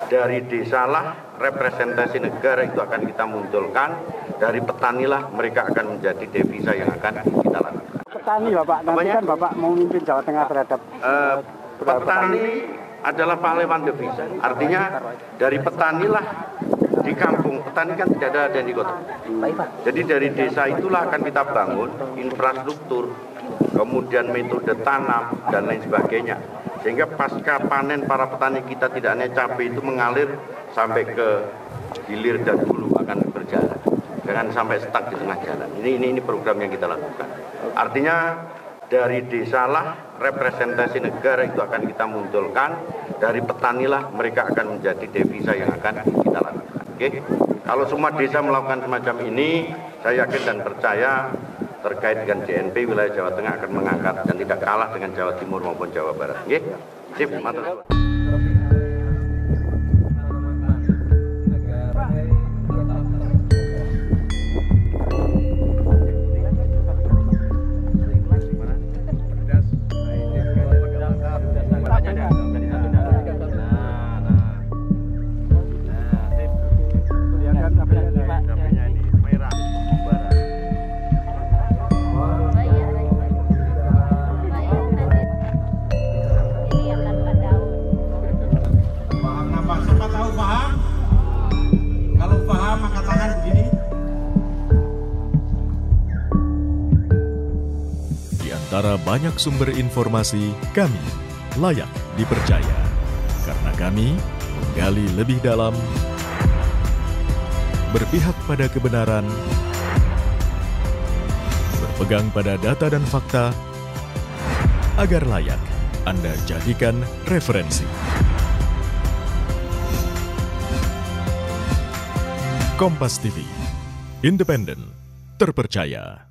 dari desalah representasi negara itu akan kita munculkan, dari petanilah mereka akan menjadi devisa yang akan kita lakukan. Petani Bapak, nanti kan Bapak mau memimpin Jawa Tengah terhadap petani adalah pahlawan devisa. Artinya dari petanilah di kampung, petani kan tidak ada di kota. Jadi dari desa itulah akan kita bangun infrastruktur, kemudian metode tanam dan lain sebagainya. Sehingga pasca panen para petani kita tidak hanya cabai itu mengalir sampai ke hilir dan hulu akan berjalan. Jangan sampai stuck di tengah jalan. Ini program yang kita lakukan. Artinya dari desalah representasi negara itu akan kita munculkan, dari petanilah mereka akan menjadi devisa yang akan kita lakukan. Oke? Kalau semua desa melakukan semacam ini, saya yakin dan percaya terkait dengan JNP wilayah Jawa Tengah akan mengangkat dan tidak kalah dengan Jawa Timur maupun Jawa Barat. Oke? Sip, matur. Antara banyak sumber informasi, kami layak dipercaya. Karena kami menggali lebih dalam, berpihak pada kebenaran, berpegang pada data dan fakta, agar layak Anda jadikan referensi. Kompas TV, independen, terpercaya.